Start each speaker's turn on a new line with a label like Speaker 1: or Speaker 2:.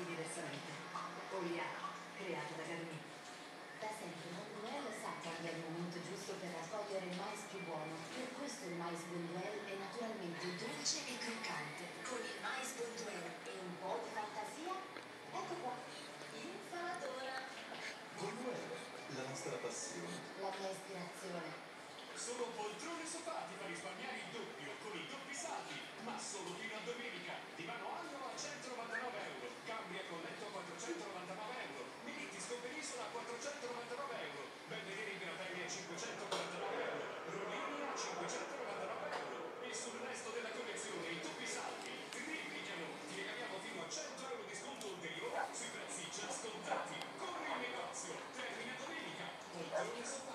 Speaker 1: fatti diversamente. Oliano, creato da Garmin.
Speaker 2: Da sempre Bonduelle sa quando è il momento giusto per raccogliere il mais più buono. Per questo il mais Bonduelle è naturalmente dolce e croccante. Con il mais Bonduelle e un po' di fantasia, ecco qua, l'insalatona.
Speaker 3: Bonduelle, la nostra passione.
Speaker 2: La mia ispirazione.
Speaker 4: Sono poltrone sofà, ti fa risparmiare il doppio con i doppi salti, ma solo fino a domenica. Divano anno a 199 euro, cambia con letto a 499 euro, Militi Scoperisola a 499 euro, Belvedere in Gravelli a 549 euro, Ronini a 599 euro. E sul resto della collezione i doppi salti triplicano, ti regaliamo fino a 100 euro di sconto ulteriore sui prezzi già scontati. Corri in negozio, termina domenica, poltrone sofà.